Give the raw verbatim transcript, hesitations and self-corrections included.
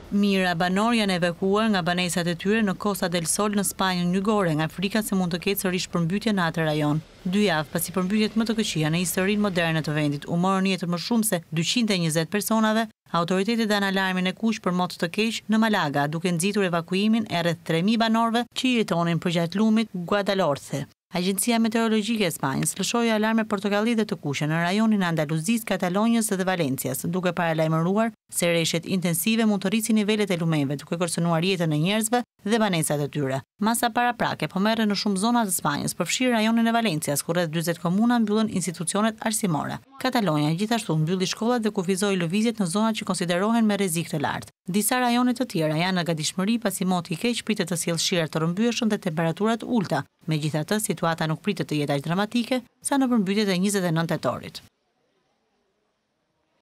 Mira banor janë evakuuar nga banesat e tyre në Costa del Sol në Spanjën jugore nga frika se mund të ketë sërish përmbytje në atë rajon. Dy javë pasi përmbytjet më të këqija në historinë moderne të vendit u morën jetën më shumë se dyqind e njëzet personave, autoritetet dhanë alarmin e kuq për mot të keq në Malaga, duke nxitur evakuimin e rreth tre mijë banorëve që jetonin përgjatë lumit Guadalhorce. Agjencia Meteorologjike e Spanjës lëshoi alarme portokalli dhe të kuqe në rajonin e Andaluzisë, Katalonjës dhe Valencias, duke paralajmëruar se rreshtet intensive mund të rrisin nivelet e lumeve, duke kërcënuar jetën e njerëzve dhe banesat e tyre. Masa paraprake po merret në shumë zona të Spanjës, përfshirë rajonin e Valencias, ku rreth dyqin komuna mbyllën institucionet arsimore. Katalonja gjithashtu mbylli shkollat dhe kufizoi lëvizjet në zonat që konsiderohen me rrezik të lartë. Disa rajone të tjera janë në gatishmëri pasi moti i keq pritet të sjellë shiher të rrëmbyeshëm dhe temperaturat ulta. Megjithatë, situata nuk pritet të jetë aq dramatike sa në përmbytjet e njëzet e nëntë tetorit.